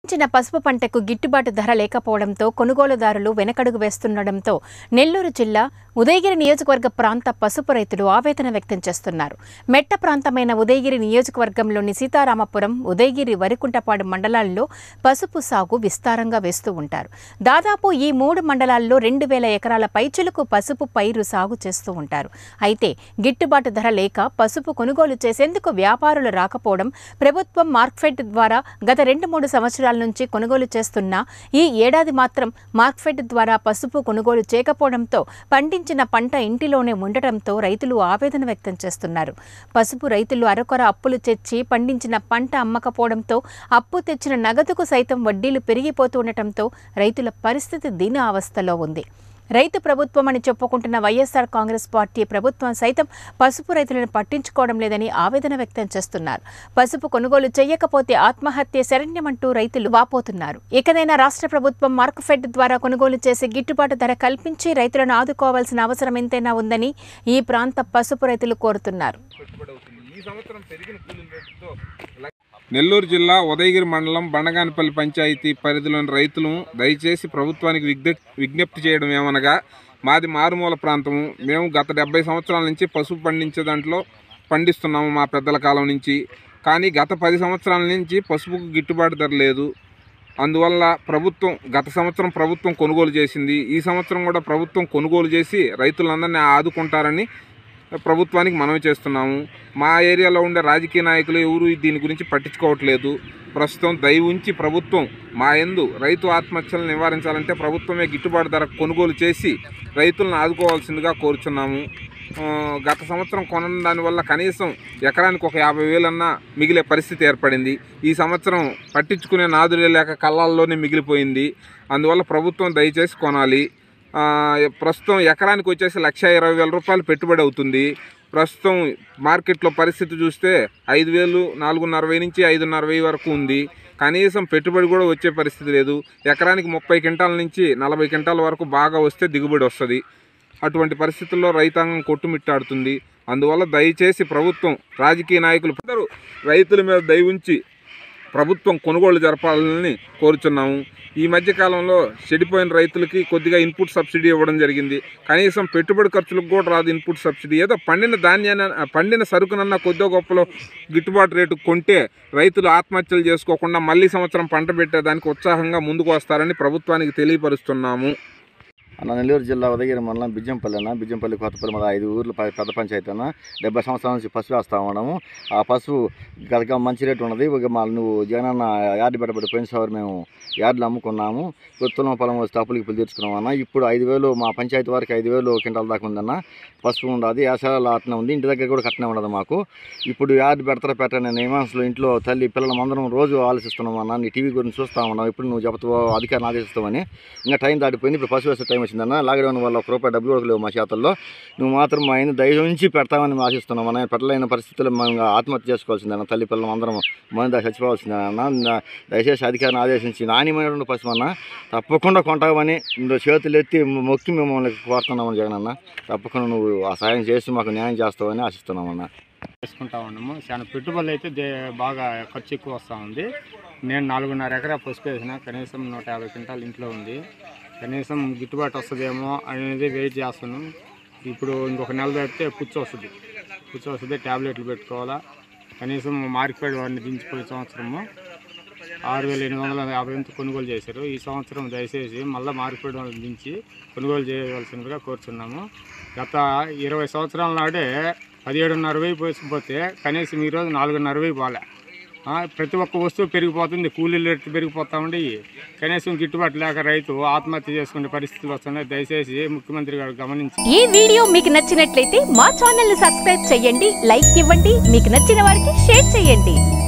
చిన్న పసుపు పంటకు గిట్టుబాటు ధర లేకపోవడంతో కొనుగోలుదారులు వెనకడుగు వేస్తుండటంతో నెల్లూరు జిల్లా ఉదయగిరి నియోజకవర్గ ప్రాంత పసుపు రైతులు ఆవేదన వ్యక్తం చేస్తున్నారు. మెట్ట ప్రాంతమైన ఉదయగిరి నియోజకవర్గంలోని సీతారామపురం, ఉదయగిరి, వరికుంటపాడు మండలాల్లో పసుపు సాగు విస్తారంగా వేస్తూ ఉంటారు. దాదాపు ఈ 3 మండలాల్లో 2000 ఎకరాల పైచులకు పసుపు పైరు సాగు చేస్తూ ఉంటారు. అయితే గిట్టుబాటు ధర లేక పసుపు కొనుగోలు చేసేందుకు వ్యాపారులు రాకపోవడం, ప్రభుత్వం మార్క్ఫెడ్ ద్వారా గత 2-3 సంవత్సరాల నుంచి కొనుగోలు చేస్తున్నా ఈ ఏడాది మాత్రం మార్క్ఫెడ్ ద్వారా పసుపు కొనుగోలు చేయకపోవడంతో పండించిన పంట ఇంటిలోనే ఉండటంతో రైతులు ఆవేదన వ్యక్తం చేస్తున్నారు. పసుపు రైతులు అరకొర అప్పులు తెచ్చి పండించిన పంట అమ్మకపోవడంతో అప్పు తెచ్చిన నగదుకు సైతం వడ్డీలు పెరిగిపోతూ ఉండటంతో రైతుల పరిస్థితి దీనావస్థలో ఉంది. రైతు ప్రభుత్వం అని చెప్పుకుంటున్న వైఎస్ఆర్ కాంగ్రెస్ పార్టీ ప్రభుత్వం సైతం పసుపు రైతులను పట్టించుకోవడం లేదని ఆవేదన వ్యక్తం చేస్తున్నారు. పసుపు కొనుగోలు చేయకపోతే ఆత్మహత్య శరణ్యమంటూ రైతులు వాపోతున్నారు. ఇకనైనా రాష్ట్ర ప్రభుత్వం మార్క్ఫెడ్ ద్వారా కొనుగోలు చేసి గిట్టుబాటు ధర కల్పించి రైతులను ఆదుకోవాల్సిన అవసరం ఎంతైనా ఉందని ఈ ప్రాంత పసుపు రైతులు కోరుతున్నారు. నెల్లూరు జిల్లా ఉదయగిరి మండలం బండగానిపల్లి పంచాయతీ పరిధిలోని రైతులు దయచేసి ప్రభుత్వానికి విజ్ఞప్తి చేయడం ఏమనగా, మాది మారుమూల ప్రాంతము. మేము గత 70 సంవత్సరాల నుంచి పసుపు పండించే దాంట్లో పండిస్తున్నాము మా పెద్దల కాలం నుంచి. కానీ గత 10 సంవత్సరాల నుంచి పసుపుకు గిట్టుబాటు ధర లేదు. అందువల్ల గత సంవత్సరం ప్రభుత్వం కొనుగోలు చేసింది. ఈ సంవత్సరం కూడా ప్రభుత్వం కొనుగోలు చేసి రైతులందరినీ ఆదుకుంటారని ప్రభుత్వానికి మనవి చేస్తున్నాము. మా ఏరియాలో ఉండే రాజకీయ నాయకులు ఎవరు దీని గురించి పట్టించుకోవట్లేదు. ప్రస్తుతం దయ ఉంచి ప్రభుత్వం మా యందు రైతు ఆత్మహత్యలను నివారించాలంటే ప్రభుత్వమే గిట్టుబాటు ధర కొనుగోలు చేసి రైతులను ఆదుకోవాల్సిందిగా కోరుచున్నాము. గత సంవత్సరం కొనడం దానివల్ల కనీసం ఎకరానికి ఒక 50,000 అన్నా మిగిలే పరిస్థితి ఏర్పడింది. ఈ సంవత్సరం పట్టించుకునే నాదులే లేక కళ్ళల్లోనే మిగిలిపోయింది. అందువల్ల ప్రభుత్వం దయచేసి కొనాలి. ప్రస్తుతం ఎకరానికి వచ్చేసి 1,20,000 రూపాయలు పెట్టుబడి అవుతుంది. ప్రస్తుతం మార్కెట్లో పరిస్థితి చూస్తే 5,000, 4,50,000 నుంచి 5,50,000 వరకు ఉంది. కనీసం పెట్టుబడి కూడా వచ్చే పరిస్థితి లేదు. ఎకరానికి 30 క్వింటాల నుంచి 40 క్వింటాల వరకు బాగా వస్తే దిగుబడి వస్తుంది. అటువంటి పరిస్థితుల్లో రైతాంగం కొట్టుమిట్టాడుతుంది. అందువల్ల దయచేసి ప్రభుత్వం, రాజకీయ నాయకులు అందరూ రైతుల మీద దయ ఉంచి ప్రభుత్వం కొనుగోలు జరపాలని కోరుచున్నాము. ఈ మధ్యకాలంలో చెడిపోయిన రైతులకి కొద్దిగా ఇన్పుట్ సబ్సిడీ ఇవ్వడం జరిగింది. కనీసం పెట్టుబడి ఖర్చులకు కూడా రాదు ఇన్పుట్ సబ్సిడీ. ఏదో పండిన సరుకునన్నా కొద్దిగా గొప్పలో గిట్టుబాటు రేటు కొంటే రైతులు ఆత్మహత్యలు చేసుకోకుండా మళ్ళీ సంవత్సరం పంట పెట్టేదానికి ఉత్సాహంగా ముందుకు వస్తారని ప్రభుత్వానికి తెలియపరుస్తున్నాము. నెల్లూరు జిల్లా ఉదయగిరి మండలం బిజ్జంపల్లి కొత్తపల్లి మన 5 ఊర్లు పెద్ద పంచాయతీ అన్న. 70 సంవత్సరాల నుంచి పసుపు వేస్తూ ఉన్నాము. ఆ పసుపు గత మంచి రేటు ఉన్నది. నువ్వు జగనన్న యార్డు పెట్టబడి పోయిన సార్ మేము యార్డులు అమ్ముకున్నాము. తులం పొలం వస్తే అప్పులకి పిల్లి తెచ్చుకున్నాం అన్న. ఇప్పుడు 5,000 మా పంచాయతీ వారికి 5,000 క్వింటాల దాకా ఉందన్న. పసుపు ఉండదు, యాసరాలు అట్నే ఉంది. ఇంటి దగ్గర కూడా కట్నే ఉండదు మాకు. ఇప్పుడు యార్డు పెట్టని నియమాంసలు ఇంట్లో తల్లి పిల్లలు అందరం రోజు ఆలోచిస్తున్నాం అన్న. నీ టీవీ గురించి చూస్తూ ఉన్నాం. ఇప్పుడు నువ్వు చెబుతావు అధికారులు ఆదేశిస్తామని. ఇంకా టైం దాటిపోయింది. ఇప్పుడు పసుపు వేసే టైం వచ్చిందన్న. లాక్డౌన్ వల్ల ₹1 డబ్బులు కూడా లేవు మా చేతుల్లో. నువ్వు మాత్రం మా ఆయన దయ నుంచి పెడతామని ఆశిస్తున్నాం అన్న. పెట్టలేని పరిస్థితుల్లో మేము ఆత్మహత్య చేసుకోవాల్సిందన్న. తల్లి పిల్లలు అందరం మన చచ్చిపోవాల్సిందన్న. దయచేసి అధికారిని ఆదేశించి నాణ్యమైనటువంటి పసుపు అన్న తప్పకుండా కొంటామని చేతులు ఎత్తి మొక్కి మిమ్మల్ని కోరుతున్నామని జగనన్న. తప్పకుండా నువ్వు ఆ సాయం చేసి మాకు న్యాయం చేస్తావని ఆశిస్తున్నామన్న. చేసుకుంటా ఉన్నాము. చాలా పెట్టుబడులు అయితే బాగా ఖర్చు ఎక్కువ వస్తూ ఉంది. నేను 4.5 ఎకరా పసుపు వేసిన. కనీసం 150 క్వింటాలు ఇంట్లో ఉంది. కనీసం గిట్టుబాటు వస్తుందేమో అనేది వెయిట్ చేస్తున్నాం. ఇప్పుడు ఇంకొక నెల దాటితే పుచ్చు వస్తుంది. ట్యాబ్లెట్లు పెట్టుకోవాలా. కనీసం మార్కెట్ వాడిని దించిపోయే సంవత్సరము 6,850 కొనుగోలు చేశారు. ఈ సంవత్సరం దయచేసి మళ్ళీ మార్కెట్ వాళ్ళని దించి కొనుగోలు చేయవలసిందిగా కోరుచున్నాము. గత 20 సంవత్సరాల నాడే 17,500 పోతే కనీసం ఈరోజు 4,500 పోలే. ప్రతి ఒక్క వస్తువు పెరిగిపోతుంది. కూలీల రేట్లు పెరిగిపోతూ ఉండి కనీసం గిట్టుబాటు లేక రైతు ఆత్మహత్య చేసుకునే పరిస్థితులు వస్తున్నాయి. దయచేసి ముఖ్యమంత్రి గారు గమనించి. ఈ వీడియో మీకు నచ్చినట్లయితే మా ఛానల్ ని సబ్స్క్రైబ్ చేయండి, లైక్ ఇవ్వండి, మీకు నచ్చిన వారికి షేర్ చేయండి.